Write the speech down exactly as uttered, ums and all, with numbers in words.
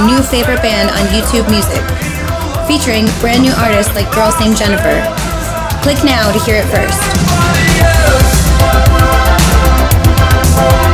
your new favorite band on YouTube Music, featuring brand new artists like Girls Named Jennifer. Click now to hear it first.